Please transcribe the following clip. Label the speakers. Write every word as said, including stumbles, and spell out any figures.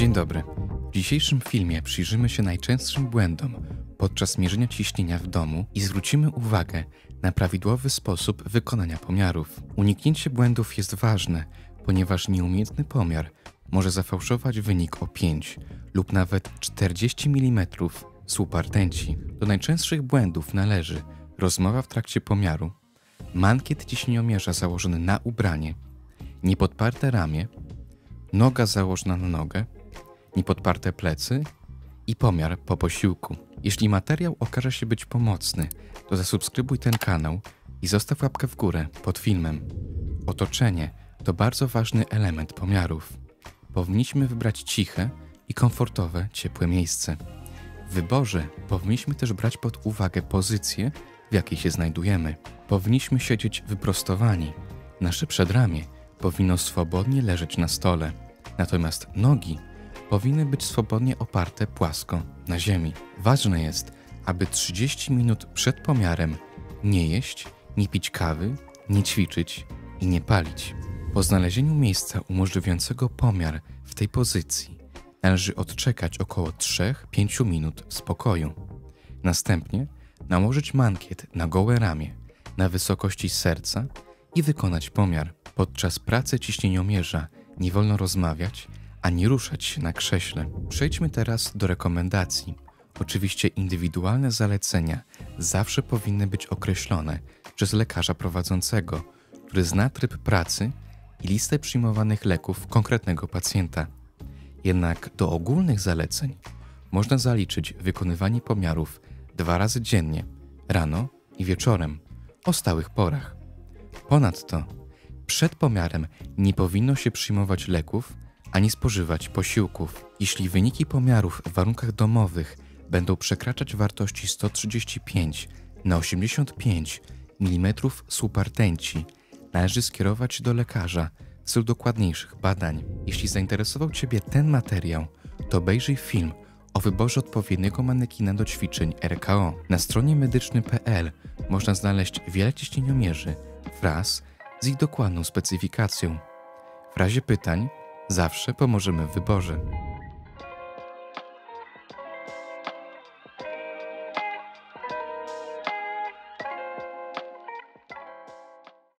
Speaker 1: Dzień dobry. W dzisiejszym filmie przyjrzymy się najczęstszym błędom podczas mierzenia ciśnienia w domu i zwrócimy uwagę na prawidłowy sposób wykonania pomiarów. Uniknięcie błędów jest ważne, ponieważ nieumiejętny pomiar może zafałszować wynik o pięć lub nawet czterdzieści milimetrów słupa rtęci. Do najczęstszych błędów należy rozmowa w trakcie pomiaru, mankiet ciśnieniomierza założony na ubranie, niepodparte ramię, noga założona na nogę, niepodparte plecy i pomiar po posiłku. Jeśli materiał okaże się być pomocny, to zasubskrybuj ten kanał i zostaw łapkę w górę pod filmem. Otoczenie to bardzo ważny element pomiarów. Powinniśmy wybrać ciche i komfortowe, ciepłe miejsce. W wyborze powinniśmy też brać pod uwagę pozycję, w jakiej się znajdujemy. Powinniśmy siedzieć wyprostowani. Nasze przedramię powinno swobodnie leżeć na stole, natomiast nogi powinny być swobodnie oparte płasko na ziemi. Ważne jest, aby trzydzieści minut przed pomiarem nie jeść, nie pić kawy, nie ćwiczyć i nie palić. Po znalezieniu miejsca umożliwiającego pomiar w tej pozycji należy odczekać około trzy do pięciu minut w spokoju. Następnie nałożyć mankiet na gołe ramię na wysokości serca i wykonać pomiar. Podczas pracy ciśnieniomierza nie wolno rozmawiać ani ruszać się na krześle. Przejdźmy teraz do rekomendacji. Oczywiście indywidualne zalecenia zawsze powinny być określone przez lekarza prowadzącego, który zna tryb pracy i listę przyjmowanych leków konkretnego pacjenta. Jednak do ogólnych zaleceń można zaliczyć wykonywanie pomiarów dwa razy dziennie, rano i wieczorem, o stałych porach. Ponadto przed pomiarem nie powinno się przyjmować leków ani spożywać posiłków. Jeśli wyniki pomiarów w warunkach domowych będą przekraczać wartości sto trzydzieści pięć na osiemdziesiąt pięć milimetrów słupa rtęci, należy skierować się do lekarza w celu dokładniejszych badań. Jeśli zainteresował Ciebie ten materiał, to obejrzyj film o wyborze odpowiedniego manekina do ćwiczeń R K O. Na stronie medyczny kropka p l można znaleźć wiele ciśnieniomierzy wraz z ich dokładną specyfikacją. W razie pytań zawsze pomożemy w wyborze.